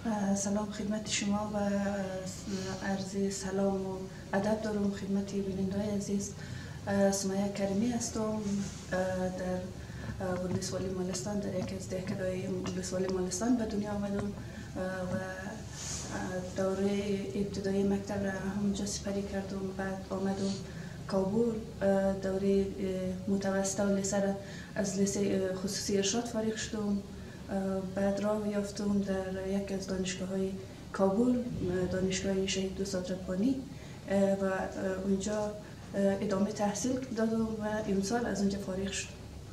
سلام خدمت شما و عرض سلام و ادب دارم خدمت بیننده‌های عزیز. سمیه کریمی هستم، در ولسوالی مالستان، در یکی از دهکده‌های ولسوالی مالستان به دنیا آمدم و دوره ابتدایی مکتب را همونجا سپری کردم. بعد آمدم کابل، دوره متوسطه و لیسه را از لیسه خصوصی ارشاد فارغ شدم. بعد راه یافتم در یکی از دانشگاه‌های کابل، دانشگاه شهید دوست ربانی، و اونجا ادامه تحصیل دادم و امسال از اونجا فارغ شدم.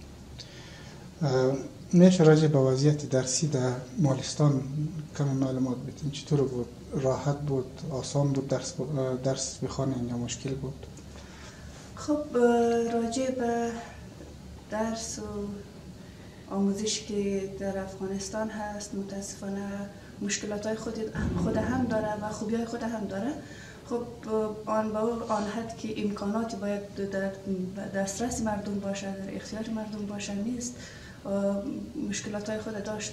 میشه راجع به وضعیت درسی در مالستان کمی معلومات بدین؟ چطور بود؟ راحت بود؟ آسان بود درس بخوانید یا مشکل بود؟ خب راجع به درس و آموزش که در افغانستان هست متاسفانه مشکلات خود هم داره و خوبی های خود هم داره. خب آن حد که امکاناتی باید در دسترس مردم باشه، در اختیار مردم باشه نیست. مشکلات های خود داشت.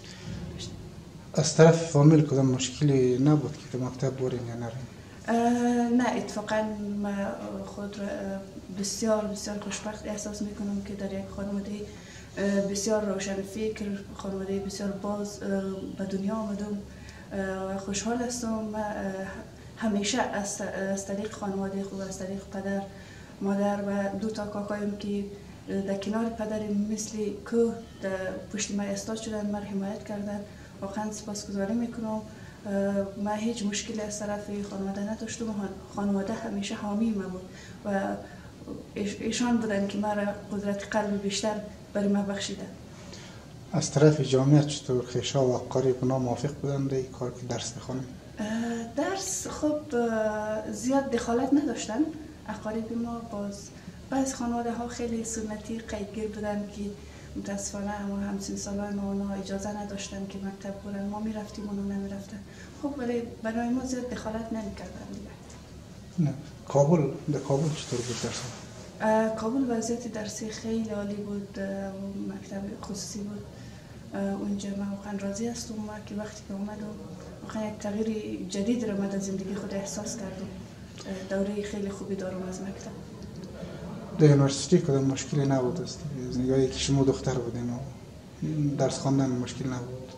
از طرف فامیل کدام مشکلی نبود که مکتب برین یا نرین؟ نه، اتفاقا من خود را بسیار بسیار خوشبخت احساس میکنم که در یک خانواده بسیار روشن فکر، خانواده بسیار باز به دنیا آمدم و خوشحال هستم. همیشه از طریق خانواده خوب، از طریق پدر، مادر و دو تا کاکایم که در کنار پدرم مثل کوه در پشت ما ایستاد شدن، من حمایت کردن، واقعا سپاسگزاری میکنم. من هیچ مشکلی از طرف خانواده نداشتم. خانواده همیشه حامی ما بود و ایشان بودن که مرا قدرت قلب بیشتر برای من بخشیدن. از طرف جامعه چطور خویشا و اقارب موافق بودن در این کار که درس بخوانیم؟ درس خب زیاد دخالت نداشتن اقارب ما. بعض خانواده ها خیلی سنتی قیدگیر بودن که متاسفانه اما همسن سالان ما اجازه نداشتن که مکتب برن. ما میرفتیم اونا نمیرفتن. خب ولی برای ما زیاد دخالت نمیکردن دیگه. نه. در کابل چطور بود درس؟ کابل وضعیت درسی خیلی عالی بود. مکتب خصوصی بود. اونجا من واقعا راضی هستم که وقتی که اومدم واقعا یک تغییر جدید رو من در زندگی خود احساس کردم. دوره خیلی خوبی دارم از مکتب. در یونیورسیتی کدام مشکلی نبود است؟ از نگاهی که شما دختر بودین و درس خواندن مشکل نبود؟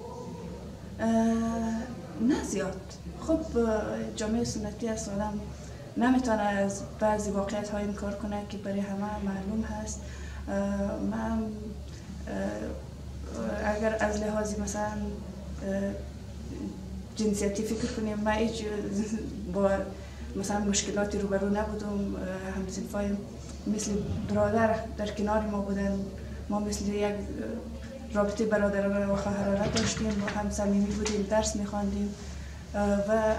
نه زیاد. خب جامعه سنتی است، آدم نمیتونه از بعضی واقعیت ها انکار کنه که برای همه معلوم هست. من اگر از لحاظی مثلا جنسیتی فکر کنیم، من هیچ با مثلا مشکلاتی روبرو نبودم. هم‌صنفایم مثل برادر در کنار ما بودن. ما مثل یک رابطه برادرانه و خواهرانه داشتیم و هم صمیمی بودیم، درس می‌خواندیم و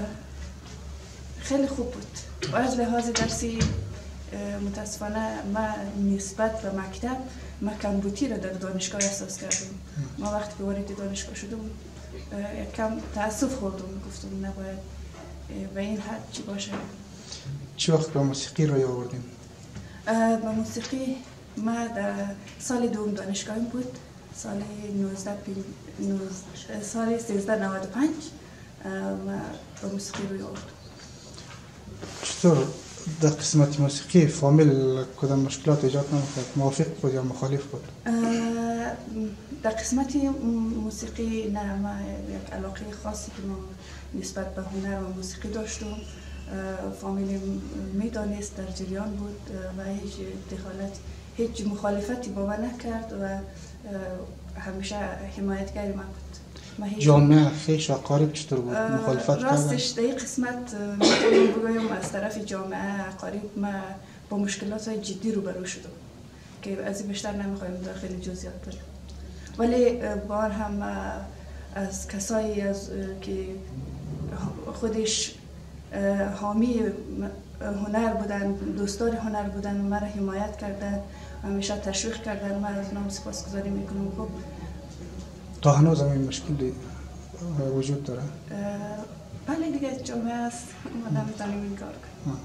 خیلی خوب بود. و از لحاظ درسی متاسفانه من نسبت به مکتب کمبودی را در دانشگاه احساس کردم. ما وقتی که وارد دانشگاه شدم کم تأسف خوردم، گفتم نباید به این حد چی باشه. چی وقت به موسیقی روی آوردیم؟ به موسیقی ما در سال دوم دانشگاهیم بود، سال 1395 ما به موسیقی روی آوردم. چطور در قسمت موسیقی فامیل کدام مشکلات ایجاد نمی‌کرد؟ موافق بود یا مخالف بود؟ در قسمت موسیقی نه، ما یک علاقه خاصی که ما نسبت به هنر و موسیقی داشتم. فامیل میدانست، در جریان بود و هیچ مخالفتی با من نکرد و همیشه حمایتگر من بود. جامعه خویش و اقارب چطور بود؟ مخالفت کردن؟ راستش در این قسمت میتونم بگویم از طرف جامعه اقارب ما با مشکلات جدی روبرو شدم که از این بیشتر نمیخوایم داخل جزئیات بریم. ولی بار هم از کسایی که خودش حامی هنر بودن، دوستدار هنر بودن و مرا حمایت کردن، همیشه تشویق کردن، من از اونها سپاسگزاری میکنم. خب تا هنوز هم این مشکلی وجود داره؟ بله دیگه، جامعه است، ما نمیتونیم این کار کنیم.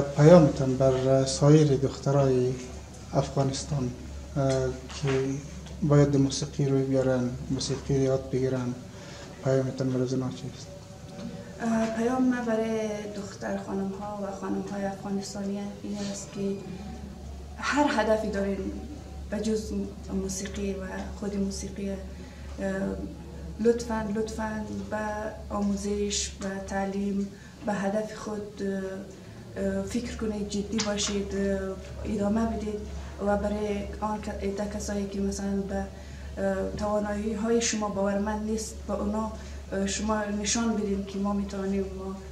پیامتان بر سایر دخترای افغانستان که باید موسیقی روی بیارن، موسیقی یاد بگیرن، پیامتان برای زنها چیست؟ پیام ما برای دختر خانم ها و خانم های افغانستانی این است که هر هدفی دارین بجز موسیقی و خود موسیقی، لطفاً به آموزش و تعلیم به هدف خود فکر کنید، جدی باشید، ادامه بدید و برای آن کسایی که مثلا به توانایی های شما باورمند نیست به اونا شما نشان بدید که ما میتونیم.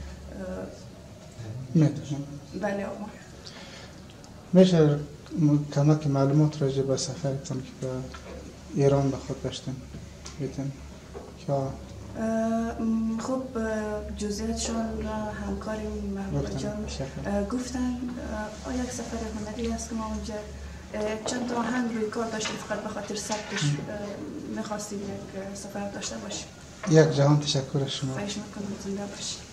بله آقا. میشه کمک معلومات راجع به سفرتون که به ایران به خود داشتین بیتین؟ خب جزئیاتشون همکاریم محبوب جان گفتن. یک سفر هنری است که ما اونجا چند تا آهنگ روی کار داشتیم، فقط به خاطر ثبتش میخواستیم یک سفر داشته باشیم. یک جهان تشکر شما. خواهش میکنم، زنده باشید.